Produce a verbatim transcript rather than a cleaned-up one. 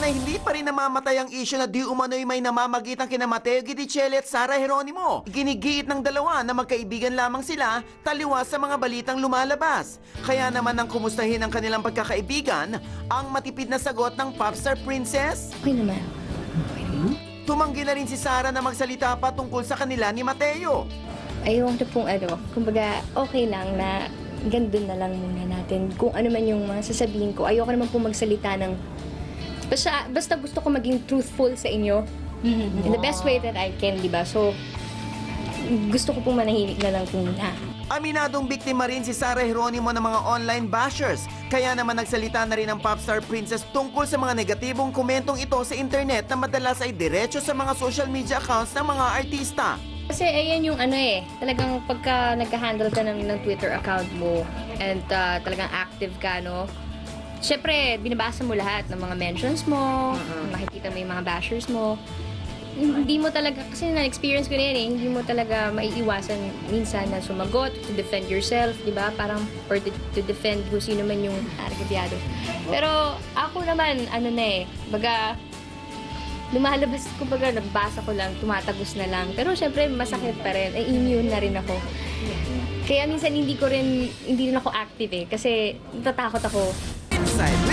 naman ay hindi pa rin namamatay ang isyu na di umano'y may namamagitang kina Mateo Guidicelli at Sara Geronimo. Ginigiit ng dalawa na magkaibigan lamang sila taliwas sa mga balitang lumalabas. Kaya naman nang kumustahin ang kanilang pagkakaibigan, ang matipid na sagot ng popstar princess. Okay naman. Tumanggi na rin si Sara na magsalita pa tungkol sa kanila ni Mateo. Ayaw ko pong ano, kumbaga okay lang na gandun na lang muna natin. Kung ano man yung mga sasabihin ko, ayoko naman pong magsalita ng... Basta, basta gusto ko maging truthful sa inyo in the best way that I can, di ba? So, gusto ko pong manahimik na lang kung na. Aminadong biktima rin si Sara Geronimo ng mga online bashers. Kaya naman nagsalita na rin ang popstar princess tungkol sa mga negatibong komentong ito sa internet na madalas ay diretso sa mga social media accounts ng mga artista. Kasi ayan yung ano eh, talagang pagka nagka-handle ka ng, ng Twitter account mo and uh, talagang active ka, no? Siyempre, binabasa mo lahat ng mga mentions mo, uh-huh. Makikita mo yung mga bashers mo. Hindi mo talaga, kasi na-experience ko na yan eh, hindi mo talaga maiiwasan minsan na sumagot, to defend yourself, di ba? Parang, or to, to defend kung sino man yung argabyado. Pero ako naman, ano na eh, baga, lumalabas ko baga, nagbasa ko lang, tumatagos na lang. Pero syempre, masakit pa rin. Eh, immune na rin ako. Kaya minsan hindi ko rin, hindi rin ako active eh. Kasi natatakot ako. Inside